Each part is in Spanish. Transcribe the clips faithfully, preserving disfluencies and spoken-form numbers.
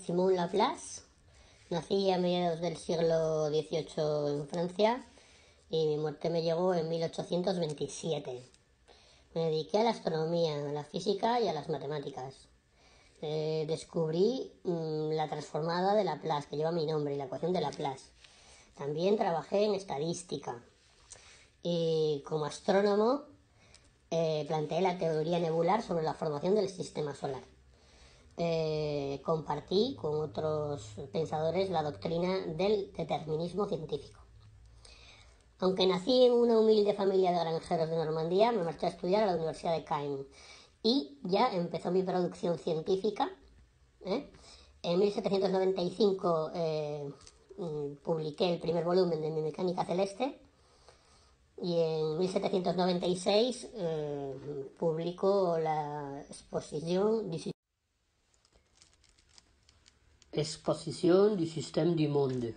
Simon Laplace. Nací a mediados del siglo dieciocho en Francia y mi muerte me llegó en mil ochocientos veintisiete. Me dediqué a la astronomía, a la física y a las matemáticas. Eh, descubrí mmm, la transformada de Laplace, que lleva mi nombre, y la ecuación de Laplace. También trabajé en estadística. Y como astrónomo eh, planteé la teoría nebular sobre la formación del sistema solar. Eh, compartí con otros pensadores la doctrina del determinismo científico. Aunque nací en una humilde familia de granjeros de Normandía, me marché a estudiar a la Universidad de Caen y ya empezó mi producción científica. ¿eh? En mil setecientos noventa y cinco eh, publiqué el primer volumen de mi mecánica celeste y en mil setecientos noventa y seis eh, publicó la exposición Exposición du Système du Monde.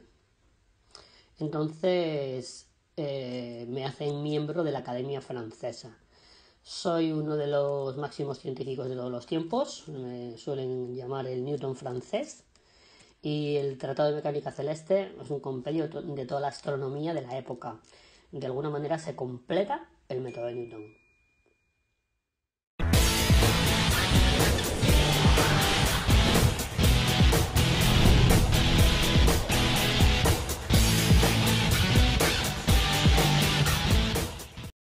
Entonces eh, me hacen miembro de la Academia Francesa. Soy uno de los máximos científicos de todos los tiempos, me suelen llamar el Newton francés, y el Tratado de Mecánica Celeste es un compendio de toda la astronomía de la época. De alguna manera se completa el método de Newton.